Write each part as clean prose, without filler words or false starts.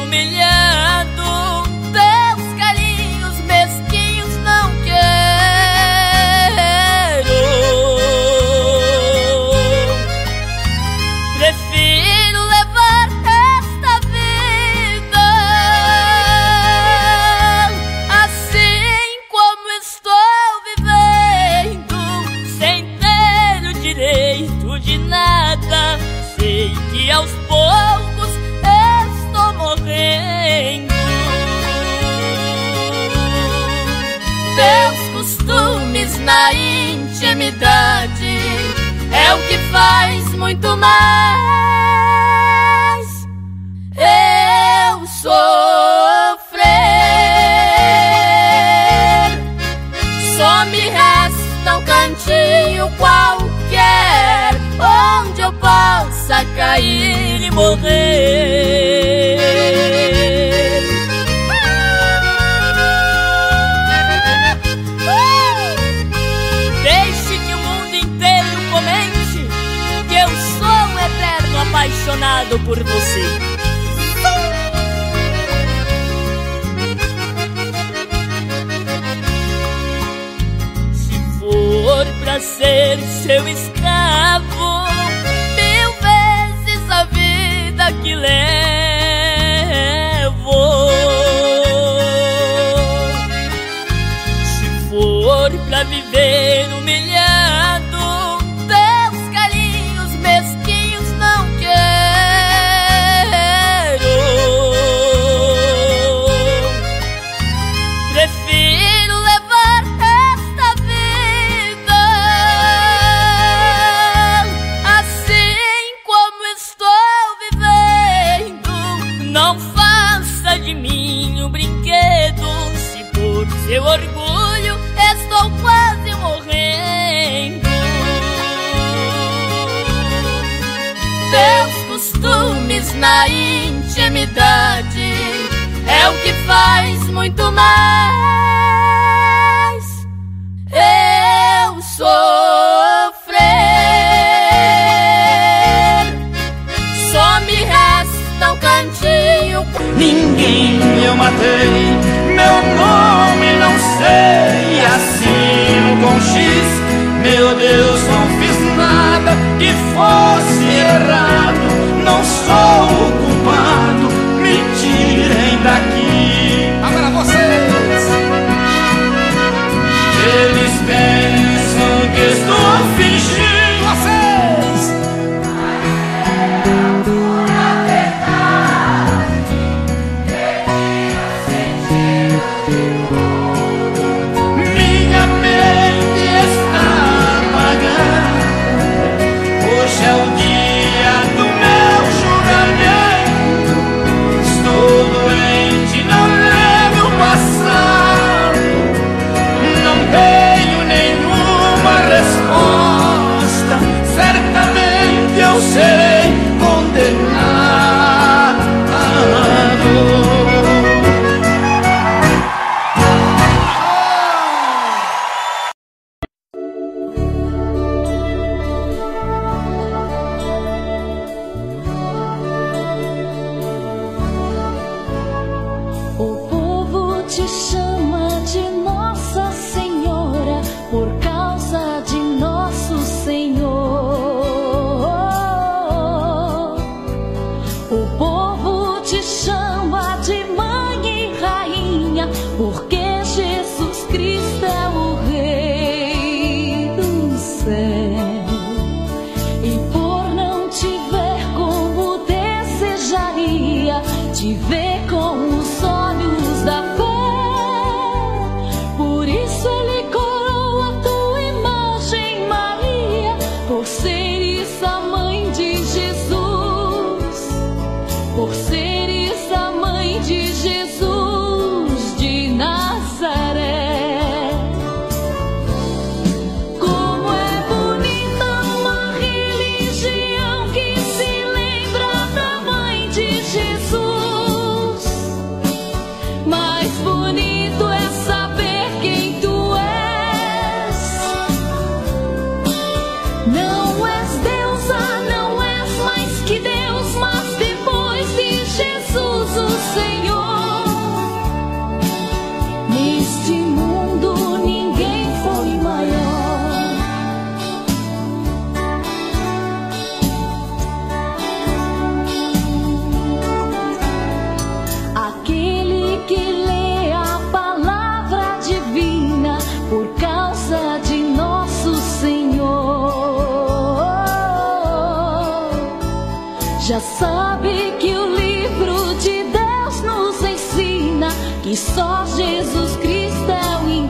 humilhado, teus carinhos mesquinhos não quero. Prefiro levar esta vida assim como estou vivendo, sem ter o direito de nada. Sei que aos poucos estou morrendo. Teus costumes na intimidade é o que faz muito mais eu sofrer. Só me resta um cantinho qualquer onde eu possa cair e morrer. Deixe que o mundo inteiro comente que eu sou um eterno apaixonado por você. Se for pra ser seu escravo, mil vezes a vida que levo. Se for pra viver humilhado, teus carinhos mesquinhos não quero. Prefiro levar esta vida assim como estou vivendo. Não faça de mim um brinquedo, se por seu orgulho estou quase morrendo. Teus costumes na intimidade é o que faz muito mais eu sofrer. Só me resta um cantinho. Ninguém eu matei, meu nome não sei, assino com X. Meu Deus, não fiz nada que fosse errado, não sou o culpado, me tirem daqui. Agora vocês, eles pensam que estou fingindo. Vocês, minha mente está apagada. Hoje é o dia do meu julgamento. Estou doente, não lembro o passado, não tenho nenhuma resposta. Certamente eu serei condenado. O povo te chama de Nossa Senhora por causa de nosso Senhor. O povo te chama de Mãe e Rainha porque Jesus Cristo é o Rei do céu. E por não te ver como desejaria, te ver com os olhos da fé. Por isso ele coroa tua imagem, Maria, por seres a mãe de Jesus, por seres a mãe de Jesus de Nazaré. Como é bonita uma religião que se lembra da mãe de Jesus. Mais bonito é saber quem tu és. Não és deusa, não és mais que Deus, mas depois de Jesus o Senhor. Já sabe que o livro de Deus nos ensina que só Jesus Cristo é o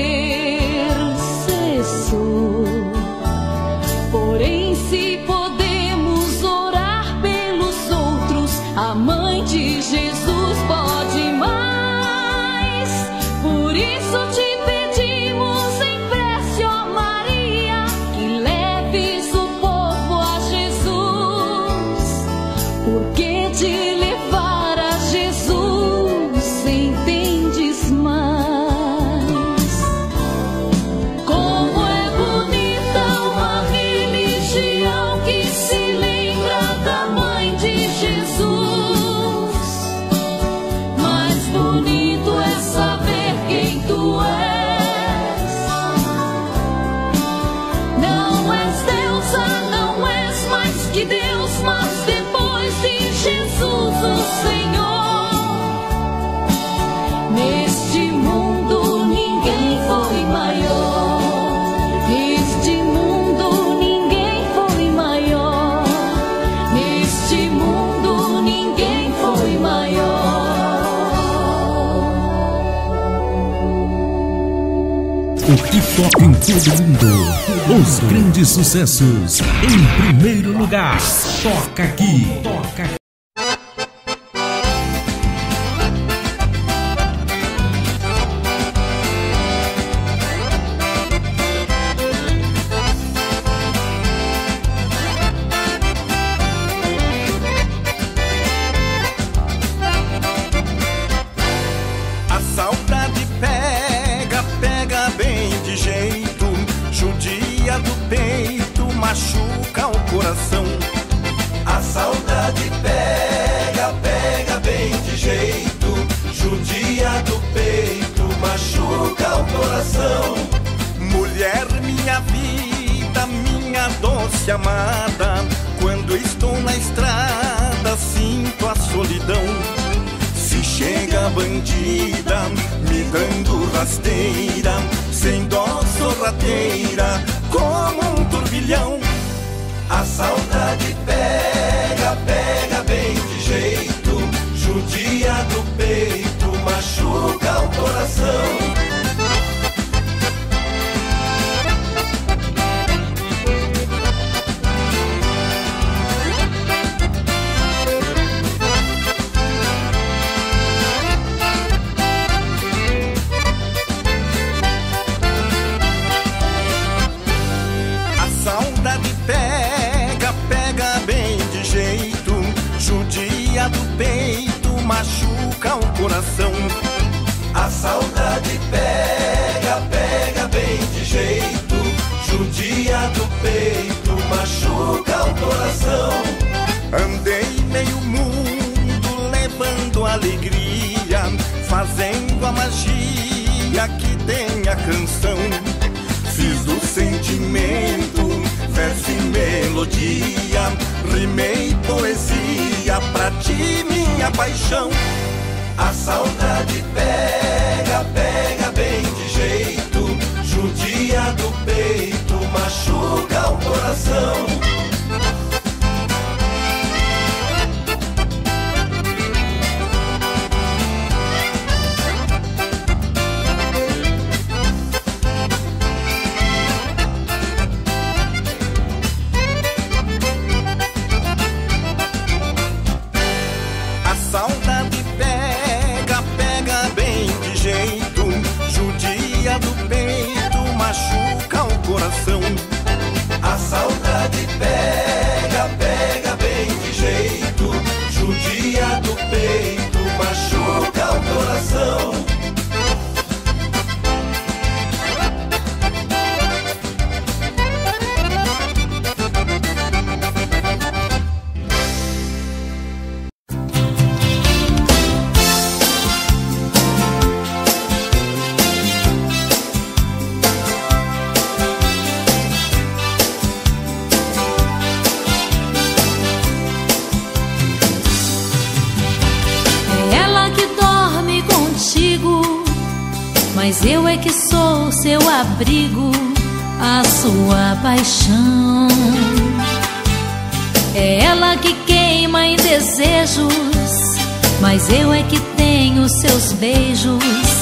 intercessor. Porém, se podemos orar pelos outros, a mãe de Jesus pode mais. Por isso te pedimos em prece, ó Maria, que leves o povo a Jesus. Porque de levar a Jesus entendes mais. Como é bonita uma religião que se lembra da mãe de Jesus. Mais bonito é saber quem tu és. Não és deusa, não és mais que Deus, mas depois de Jesus o Senhor. Neste mundo ninguém foi maior. Neste mundo ninguém foi maior. Neste mundo ninguém foi maior. O que toca em todo mundo, os grandes sucessos, em primeiro lugar, toca aqui, toca aqui. A saudade pega, pega bem de jeito, judia do peito, machuca o coração. A saudade pega, pega bem de jeito, judia do peito, machuca o coração. Mulher, minha vida, minha doce amada, quando estou na estrada sinto a solidão. Se chega a bandida, me dando rasteira, sem dó sorrateira, como um turbilhão. A saudade pega, pega bem de jeito, judia do peito, machuca o coração. Pega, pega bem de jeito, judia do peito, machuca o coração. A saudade pega, pega bem de jeito, judia do peito, machuca o coração. Andei meio mundo levando alegria, fazendo a magia que tem a canção. Fiz do sentimento verso e melodia, rimei poesia pra ti, minha paixão. A saudade pega, pega bem de jeito, judia do peito, machuca o coração. Saudade pega, pega bem de jeito, judia do peito, machuca o coração. A saudade pega, pega bem de jeito, judia do peito, machuca o coração. Mas eu é que sou seu abrigo, a sua paixão. É ela que queima queima em desejos, mas eu é que tenho seus beijos.